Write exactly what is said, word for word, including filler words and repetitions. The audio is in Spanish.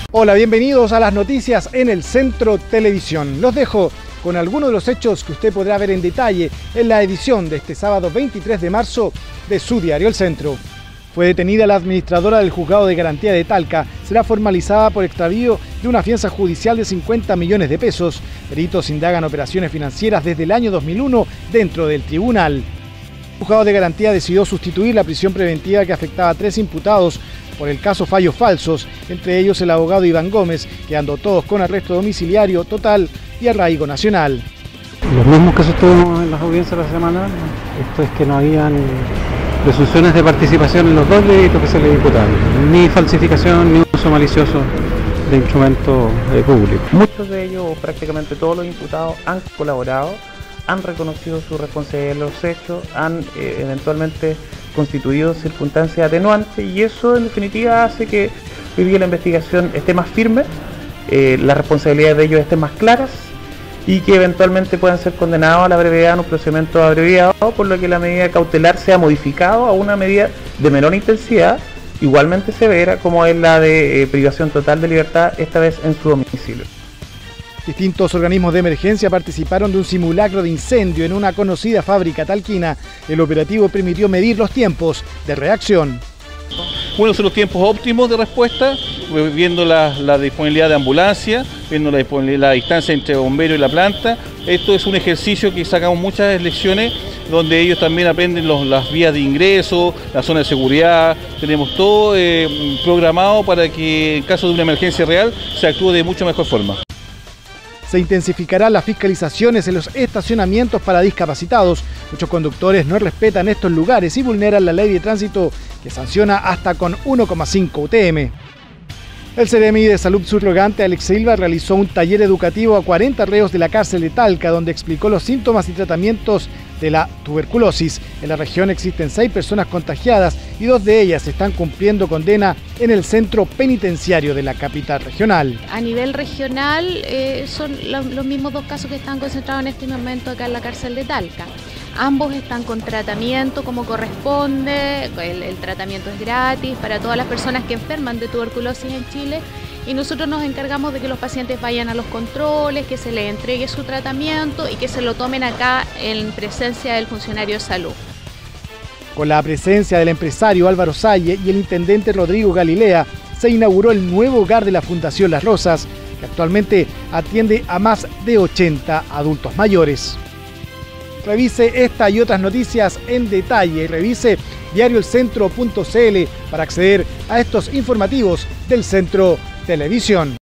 Hola, bienvenidos a las noticias en el Centro Televisión. Los dejo con algunos de los hechos que usted podrá ver en detalle en la edición de este sábado veintitrés de marzo de su diario El Centro. Fue detenida la administradora del Juzgado de Garantía de Talca. Será formalizada por extravío de una fianza judicial de cincuenta millones de pesos. Peritos indagan operaciones financieras desde el año dos mil uno dentro del tribunal. El Juzgado de Garantía decidió sustituir la prisión preventiva que afectaba a tres imputados por el caso Fallos Falsos, entre ellos el abogado Iván Gómez, quedando todos con arresto domiciliario total y arraigo nacional. Los mismos que sostuvimos en las audiencias de la semana, esto es que no habían presunciones de participación en los dos delitos que se le imputaron, ni falsificación ni uso malicioso de instrumentos eh, públicos. Muchos de ellos, o prácticamente todos los imputados, han colaborado, han reconocido su responsabilidad en los hechos, han eh, eventualmente constituido circunstancias atenuantes, y eso en definitiva hace que hoy día la investigación esté más firme, eh, las responsabilidades de ellos estén más claras y que eventualmente puedan ser condenados a la brevedad en un procedimiento abreviado, por lo que la medida cautelar sea modificado a una medida de menor intensidad, igualmente severa, como es la de eh, privación total de libertad, esta vez en su domicilio. Distintos organismos de emergencia participaron de un simulacro de incendio en una conocida fábrica talquina. El operativo permitió medir los tiempos de reacción. Bueno, son los tiempos óptimos de respuesta, viendo la, la disponibilidad de ambulancia, viendo la, la distancia entre bombero y la planta. Esto es un ejercicio que sacamos muchas lecciones, donde ellos también aprenden los, las vías de ingreso, la zona de seguridad. Tenemos todo eh, programado para que en caso de una emergencia real se actúe de mucha mejor forma. Se intensificarán las fiscalizaciones en los estacionamientos para discapacitados. Muchos conductores no respetan estos lugares y vulneran la ley de tránsito, que sanciona hasta con uno coma cinco U T M. El Ceremi de Salud subrogante Alex Silva realizó un taller educativo a cuarenta reos de la cárcel de Talca, donde explicó los síntomas y tratamientos de la tuberculosis. En la región existen seis personas contagiadas y dos de ellas están cumpliendo condena en el centro penitenciario de la capital regional. A nivel regional eh, son lo, los mismos dos casos que están concentrados en este momento acá en la cárcel de Talca. Ambos están con tratamiento como corresponde, el, el tratamiento es gratis para todas las personas que enferman de tuberculosis en Chile, y nosotros nos encargamos de que los pacientes vayan a los controles, que se les entregue su tratamiento y que se lo tomen acá en presencia del funcionario de salud. Con la presencia del empresario Álvaro Salle y el intendente Rodrigo Galilea, se inauguró el nuevo hogar de la Fundación Las Rosas, que actualmente atiende a más de ochenta adultos mayores. Revise esta y otras noticias en detalle. Revise diario el centro punto c l para acceder a estos informativos del Centro Televisión.